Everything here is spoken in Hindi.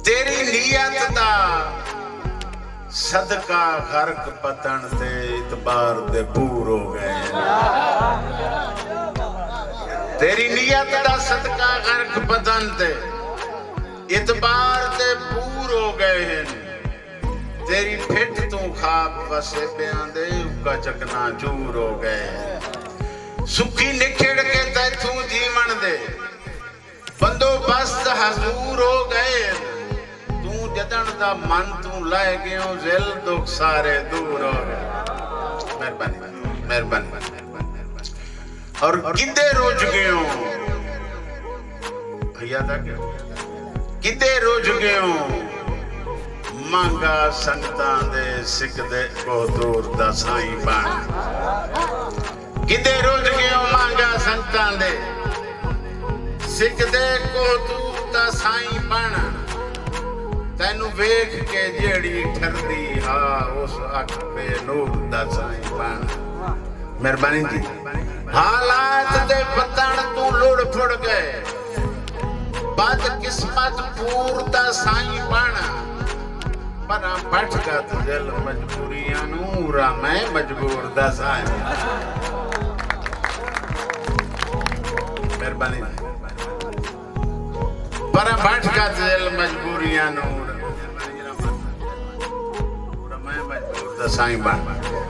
तेरी नीयत दा सदका गर्क पतन ते इतबार दे पूर हो गए। तेरी नीयत दा सदका गर्क पतन ते इतबार दे पूर हो गए हैं। तेरी फिट तू खाब वसे दे उका चकना चूर हो गए। सुखी निखिड़ के तैथू जीवन दे बंदोबस्त हजूर हो गए। जदन दा मन तू लै गयो जिल दुख सारे दूर हो गए। मेहरबानी मेहरबानी। और किदे रोज गयो भैया दा किदे रोज गयो मांगा संगतां दे सिकदे को दूर दा साईं बन। किदे रोज गयो मांगा संगतां दे सिकदे को दूर दा साईं बन। तैनू वेख के जेड़ी ठरदी हा उस अख पे नूर दा साईं बन। मेहरबानी जी। हालात दे पतन तू लुड़ फुड़ गए बद किस्मत पूर दा साईं बन। पर भटकत दिल मजबूरियां नूरा मैं मजबूर दा साईं। मेहरबानी पर भटकत दिल मजबूरियां नूर मैं मजबूर दा साईं बन।